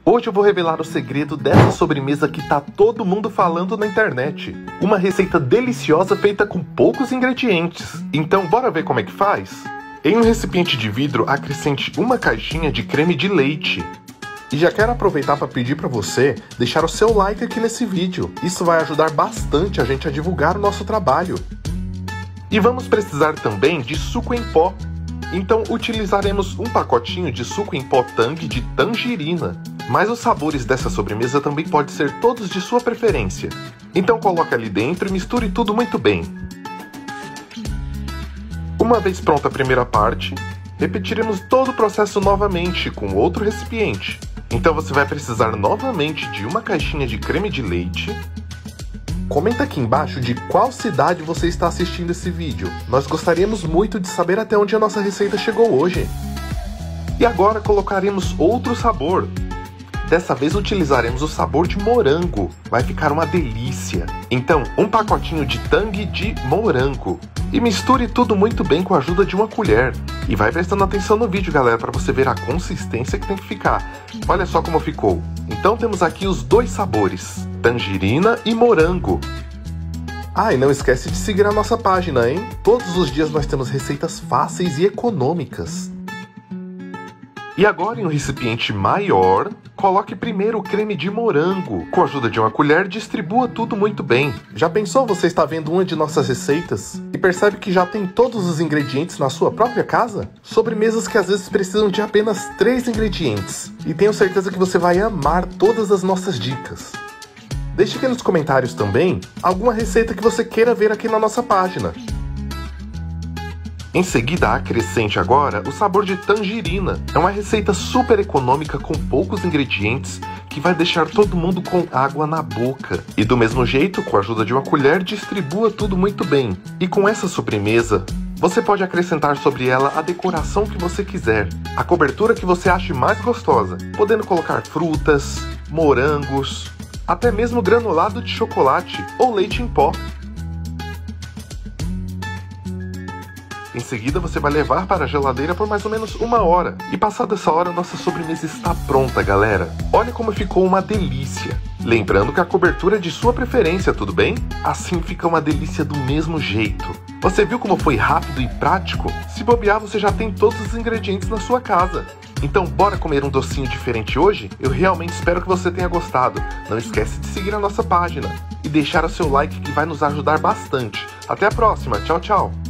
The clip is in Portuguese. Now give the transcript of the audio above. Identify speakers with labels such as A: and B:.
A: Hoje eu vou revelar o segredo dessa sobremesa que tá todo mundo falando na internet. Uma receita deliciosa feita com poucos ingredientes. Então bora ver como é que faz? Em um recipiente de vidro, acrescente uma caixinha de creme de leite. E já quero aproveitar para pedir para você deixar o seu like aqui nesse vídeo. Isso vai ajudar bastante a gente a divulgar o nosso trabalho. E vamos precisar também de suco em pó. Então utilizaremos um pacotinho de suco em pó Tang de tangerina. Mas os sabores dessa sobremesa também podem ser todos de sua preferência. Então coloque ali dentro e misture tudo muito bem. Uma vez pronta a primeira parte, repetiremos todo o processo novamente com outro recipiente. Então você vai precisar novamente de uma caixinha de creme de leite. Comenta aqui embaixo de qual cidade você está assistindo esse vídeo. Nós gostaríamos muito de saber até onde a nossa receita chegou hoje. E agora colocaremos outro sabor. Dessa vez utilizaremos o sabor de morango. Vai ficar uma delícia. Então, um pacotinho de Tang de morango. E misture tudo muito bem com a ajuda de uma colher. E vai prestando atenção no vídeo, galera, para você ver a consistência que tem que ficar. Olha só como ficou. Então temos aqui os dois sabores, tangerina e morango. Ah, e não esquece de seguir a nossa página, hein? Todos os dias nós temos receitas fáceis e econômicas. E agora em um recipiente maior, coloque primeiro o creme de morango. Com a ajuda de uma colher, distribua tudo muito bem. Já pensou você está vendo uma de nossas receitas e percebe que já tem todos os ingredientes na sua própria casa? Sobremesas que às vezes precisam de apenas 3 ingredientes. E tenho certeza que você vai amar todas as nossas dicas. Deixe aqui nos comentários também alguma receita que você queira ver aqui na nossa página. Em seguida, acrescente agora o sabor de tangerina. É uma receita super econômica com poucos ingredientes que vai deixar todo mundo com água na boca. E do mesmo jeito, com a ajuda de uma colher, distribua tudo muito bem. E com essa sobremesa, você pode acrescentar sobre ela a decoração que você quiser, a cobertura que você ache mais gostosa, podendo colocar frutas, morangos, até mesmo granulado de chocolate ou leite em pó. Em seguida, você vai levar para a geladeira por mais ou menos 1 hora. E passada essa hora, nossa sobremesa está pronta, galera. Olha como ficou uma delícia. Lembrando que a cobertura é de sua preferência, tudo bem? Assim fica uma delícia do mesmo jeito. Você viu como foi rápido e prático? Se bobear, você já tem todos os ingredientes na sua casa. Então bora comer um docinho diferente hoje? Eu realmente espero que você tenha gostado. Não esquece de seguir a nossa página e deixar o seu like que vai nos ajudar bastante. Até a próxima, tchau, tchau!